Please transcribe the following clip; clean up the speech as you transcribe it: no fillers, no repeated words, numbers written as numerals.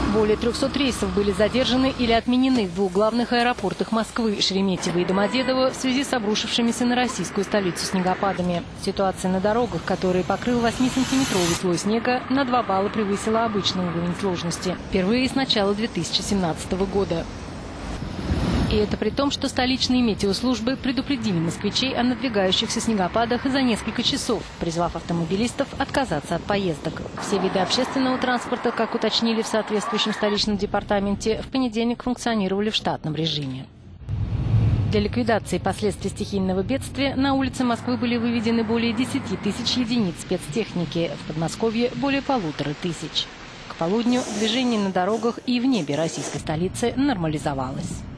Более 300 рейсов были задержаны или отменены в двух главных аэропортах Москвы – Шереметьево и Домодедово в связи с обрушившимися на российскую столицу снегопадами. Ситуация на дорогах, которые покрыл 8-сантиметровый слой снега, на 2 балла превысила обычный уровень сложности. Впервые с начала 2017 года. И это при том, что столичные метеослужбы предупредили москвичей о надвигающихся снегопадах за несколько часов, призвав автомобилистов отказаться от поездок. Все виды общественного транспорта, как уточнили в соответствующем столичном департаменте, в понедельник функционировали в штатном режиме. Для ликвидации последствий стихийного бедствия на улицы Москвы были выведены более 10 тысяч единиц спецтехники, в Подмосковье – более 1500. К полудню движение на дорогах и в небе российской столицы нормализовалось.